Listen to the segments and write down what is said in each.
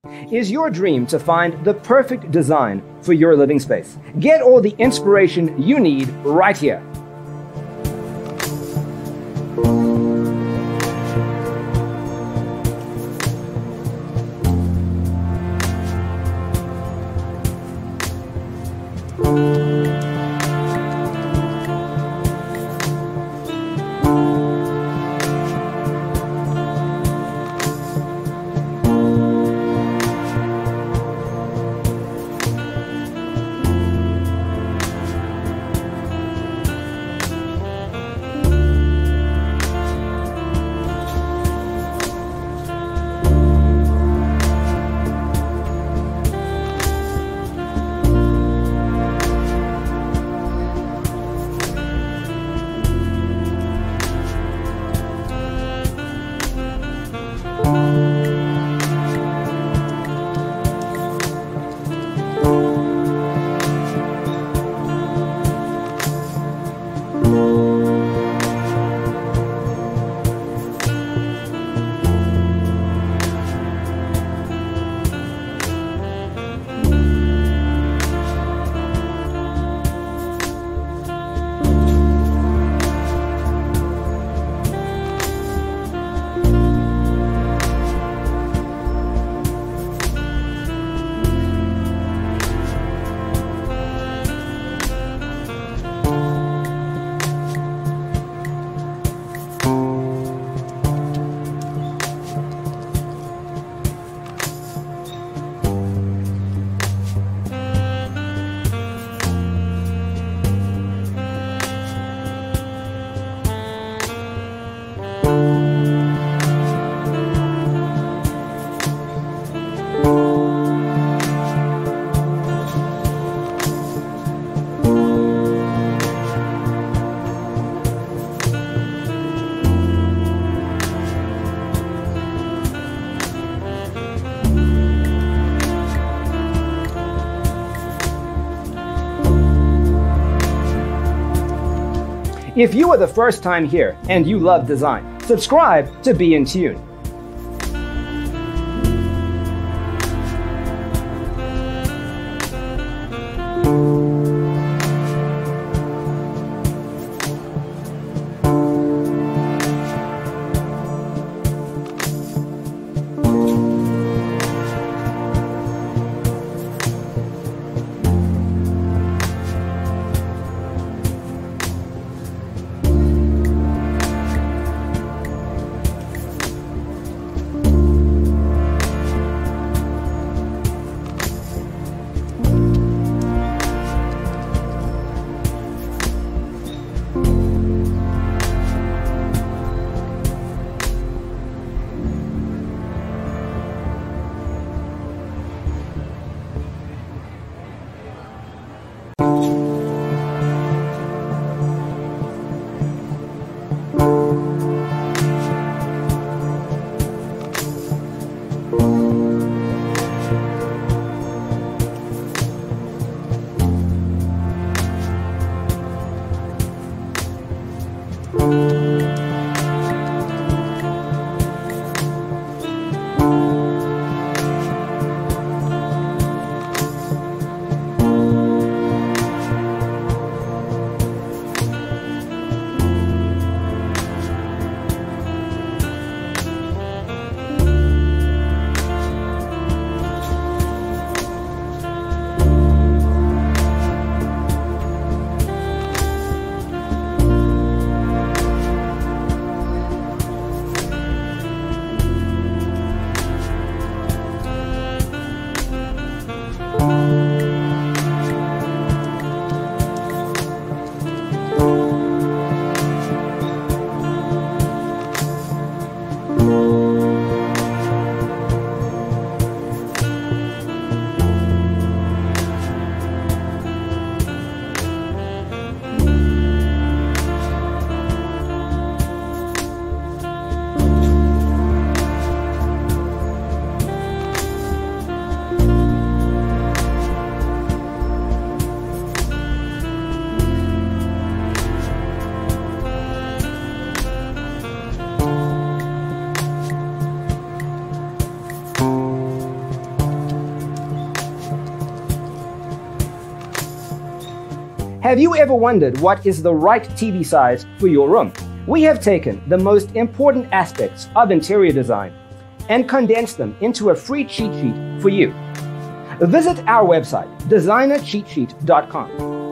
Is your dream to find the perfect design for your living space? Get all the inspiration you need right here. If you are the first time here and you love design, subscribe to Be in Tune. Have you ever wondered what is the right TV size for your room? We have taken the most important aspects of interior design and condensed them into a free cheat sheet for you. Visit our website, designercheatsheet.com.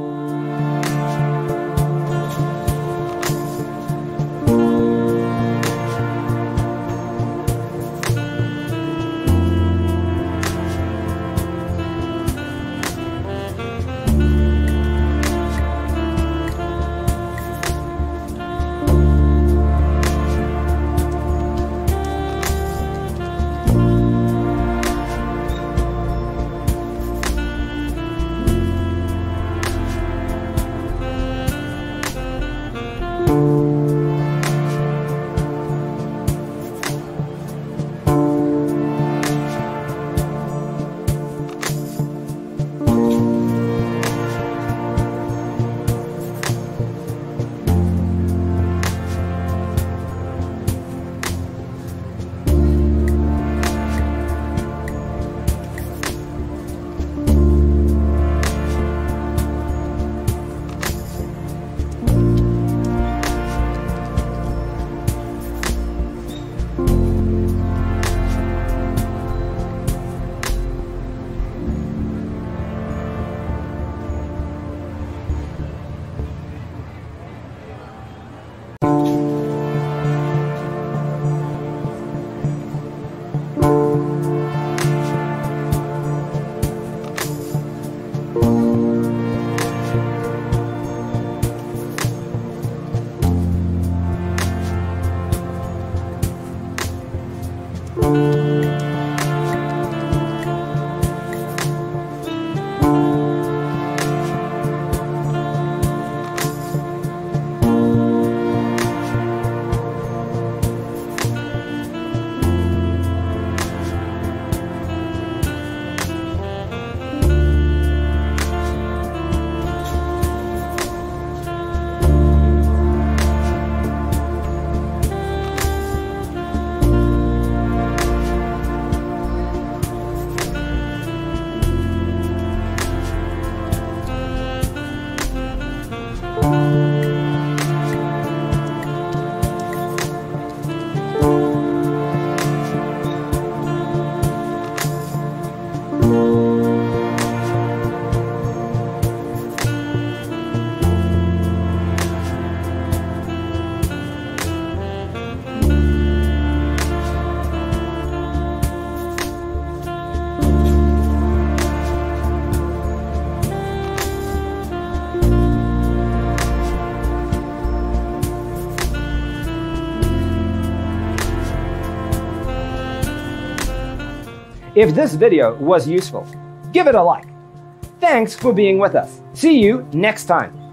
If this video was useful, give it a like. Thanks for being with us. See you next time.